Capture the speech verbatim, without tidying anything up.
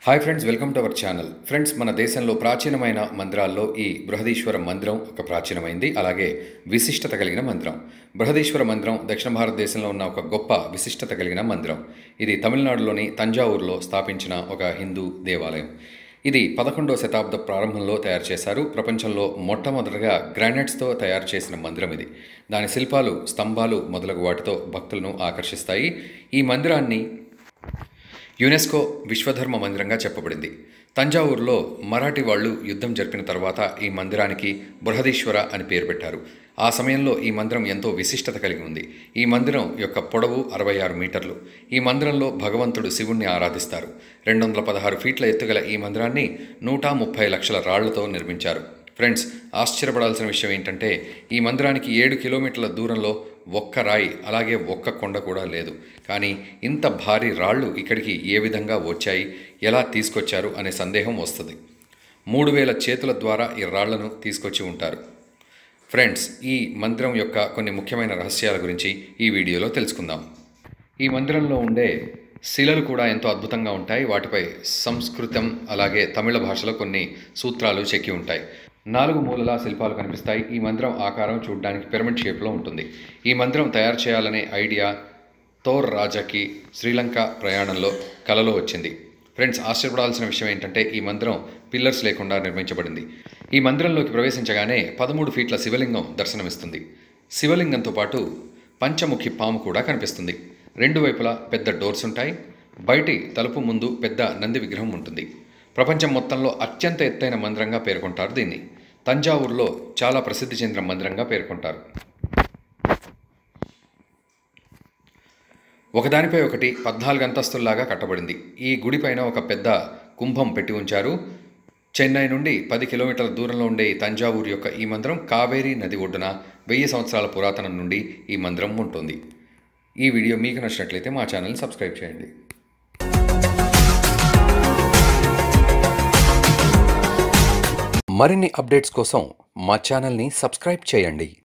Hi friends, welcome to our channel. Friends, మన దేశంలో ప్రాచీనమైన మందిరాల్లో ఈ బృహదీశ్వర మందిరం ఒక ప్రాచీనమైంది, అలాగే విశిష్టత కలిగిన మందిరం. బృహదీశ్వర మందిరం దక్షిణ భారతదేశంలో ఉన్న ఒక గొప్ప విశిష్టత కలిగిన మందిరం. ఇది తమిళనాడులోని తంజావూరులో స్థాపించిన ఒక హిందూ దేవాలయం. ఇది పదకొండవ శతాబ్ద ప్రారంభంలో తయారు చేశారు. ప్రపంచంలో మొట్టమొదటిగా గ్రానైట్స్తో తయారు చేసిన మందిరం ఇది. దాని శిల్పాలు, స్తంభాలు మొదలగు వాటితో భక్తులను ఆకర్షిస్తాయి. ఈ మందిరాన్ని యునెస్కో విశ్వధర్మ మందిరంగా చెప్పబడింది. తంజావూరులో మరాఠీ వాళ్ళు యుద్ధం జరిపిన తర్వాత ఈ మందిరానికి బృహదీశ్వర అని పేరు పెట్టారు. ఆ సమయంలో ఈ మందిరం ఎంతో విశిష్టత కలిగి ఉంది. ఈ మందిరం యొక్క పొడవు అరవై ఆరు మీటర్లు. ఈ మందిరంలో భగవంతుడు శివుణ్ణి ఆరాధిస్తారు. రెండు వందల పదహారు ఫీట్ల ఎత్తుగల ఈ మందిరాన్ని నూట ముప్పై లక్షల రాళ్లతో నిర్మించారు. ఫ్రెండ్స్, ఆశ్చర్యపడాల్సిన విషయం ఏంటంటే ఈ మందిరానికి ఏడు కిలోమీటర్ల దూరంలో ఒక్క రాయి, అలాగే ఒక్క కొండ కూడా లేదు. కానీ ఇంత భారీ రాళ్ళు ఇక్కడికి ఏ విధంగా వచ్చాయి, ఎలా తీసుకొచ్చారు అనే సందేహం వస్తుంది. మూడు వేల చేతుల ద్వారా ఈ రాళ్లను తీసుకొచ్చి ఉంటారు. ఫ్రెండ్స్, ఈ మందిరం యొక్క కొన్ని ముఖ్యమైన రహస్యాల గురించి ఈ వీడియోలో తెలుసుకుందాం. ఈ మందిరంలో ఉండే శిలలు కూడా ఎంతో అద్భుతంగా ఉంటాయి. వాటిపై సంస్కృతం అలాగే తమిళ భాషలో కొన్ని సూత్రాలు చెక్కి ఉంటాయి. నాలుగు మూలల శిల్పాలు కనిపిస్తాయి. ఈ మందిరం ఆకారం చూడడానికి పిరమిడ్ షేప్లో ఉంటుంది. ఈ మందిరం తయారు చేయాలనే ఐడియా తోర్ రాజాకి శ్రీలంక ప్రయాణంలో కలలో వచ్చింది. ఫ్రెండ్స్, ఆశ్చర్యపడాల్సిన విషయం ఏంటంటే ఈ మందిరం పిల్లర్స్ లేకుండా నిర్మించబడింది. ఈ మందిరంలోకి ప్రవేశించగానే పదమూడు ఫీట్ల శివలింగం దర్శనమిస్తుంది. శివలింగంతో పాటు పంచముఖి పాము కూడా కనిపిస్తుంది. రెండు వైపులా పెద్ద డోర్స్ ఉంటాయి. బయటి తలుపు ముందు పెద్ద నంది విగ్రహం ఉంటుంది. ప్రపంచం మొత్తంలో అత్యంత ఎత్తైన మందిరంగా పేర్కొంటారు దీన్ని. తంజావూరులో చాలా ప్రసిద్ధి చెందిన మందిరంగా పేర్కొంటారు. ఒకదానిపై ఒకటి పద్నాలుగు అంతస్తుల్లాగా కట్టబడింది. ఈ గుడి పైన ఒక పెద్ద కుంభం పెట్టి ఉంచారు. చెన్నై నుండి పది కిలోమీటర్ల దూరంలో ఉండే ఈ తంజావూరు యొక్క ఈ మందిరం కావేరీ నది ఒడ్డున వెయ్యి సంవత్సరాల పురాతనం నుండి ఈ మందిరం ఉంటుంది. ఈ వీడియో మీకు నచ్చినట్లయితే మా ఛానల్ని సబ్స్క్రైబ్ చేయండి. మరిన్ని అప్డేట్స్ కోసం మా ఛానల్ని సబ్స్క్రైబ్ చేయండి.